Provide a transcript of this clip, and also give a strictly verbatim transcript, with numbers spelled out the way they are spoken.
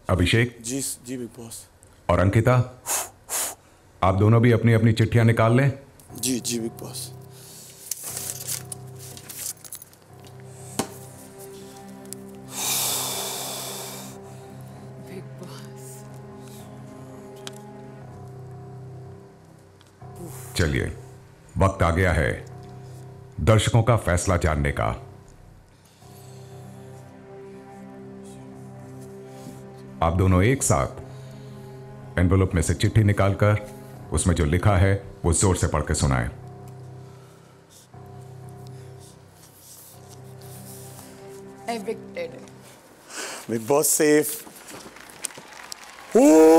अभिषेक जी जी Bigg boss. और अंकिता, आप दोनों भी अपनी अपनी चिट्ठियां निकाल लें। जी जी बिग बॉस। Bigg Boss. चलिए, वक्त आ गया है दर्शकों का फैसला जानने का। आप दोनों एक साथ एनवेलप में से चिट्ठी निकालकर उसमें जो लिखा है वो जोर से पढ़ के सुनाएं। Evicted. Bigg Boss safe.